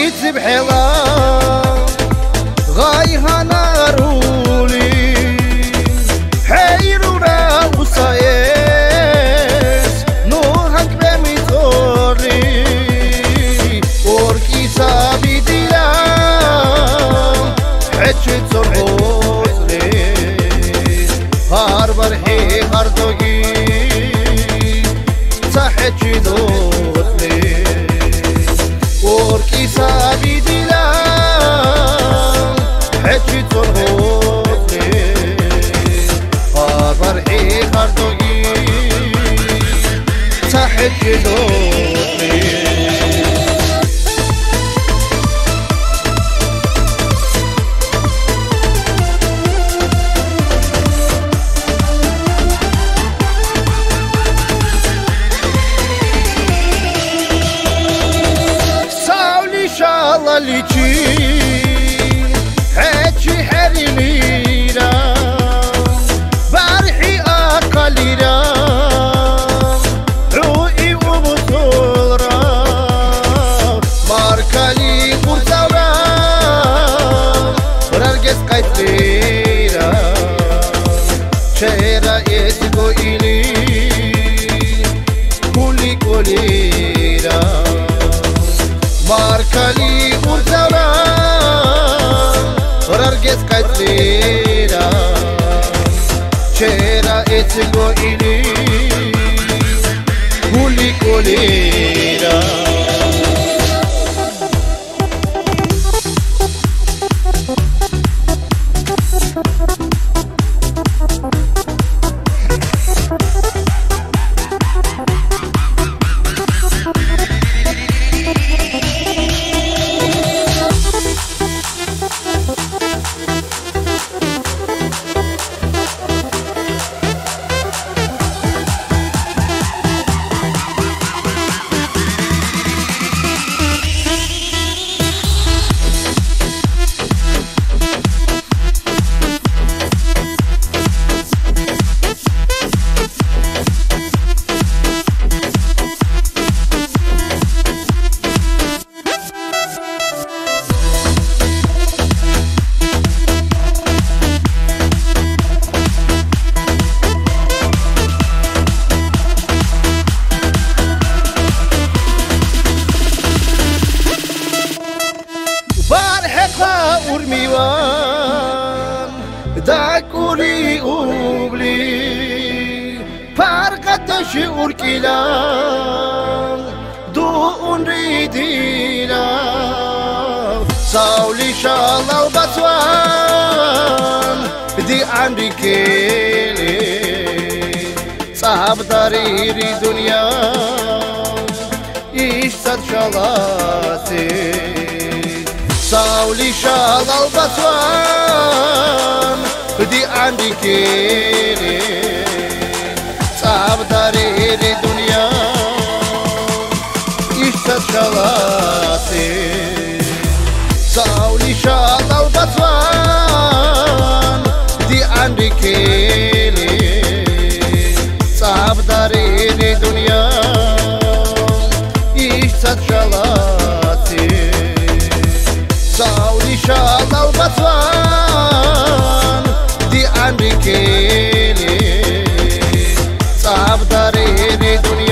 يتسب حلا غاي هنارولي حيرونا وصايس نوهك بميتوري وركي سابي ديلا حجت صربوزلي هار برحي هردوغي صحتي دوتلي وركي سابي ديلا حجي ترهوتلي فرحي خردوغي صحتي دوتلي ليتي هاتشي حريميرا بارحي أقليرا روئي وبطورا ماركالي قرطورا ررقس قيتليرا شيرا يتقو إلي كولي كوليرا ماركالي قرطورا ررقس قيتليرا شيرا اتقو إلي كولي كوليرا urmiwan dakuri ubli farqatashi urkilan du unridila sauli shalal batwan di andikele sahab dariri dunya ishtat shalase sauli shalal batwan di andikele sahab dariri dunya ishtat shalase sauli shalal batwan di andikele sahab dariri dunya ishtat shalase sauli shalal batwan di andikele sahab dariri dunya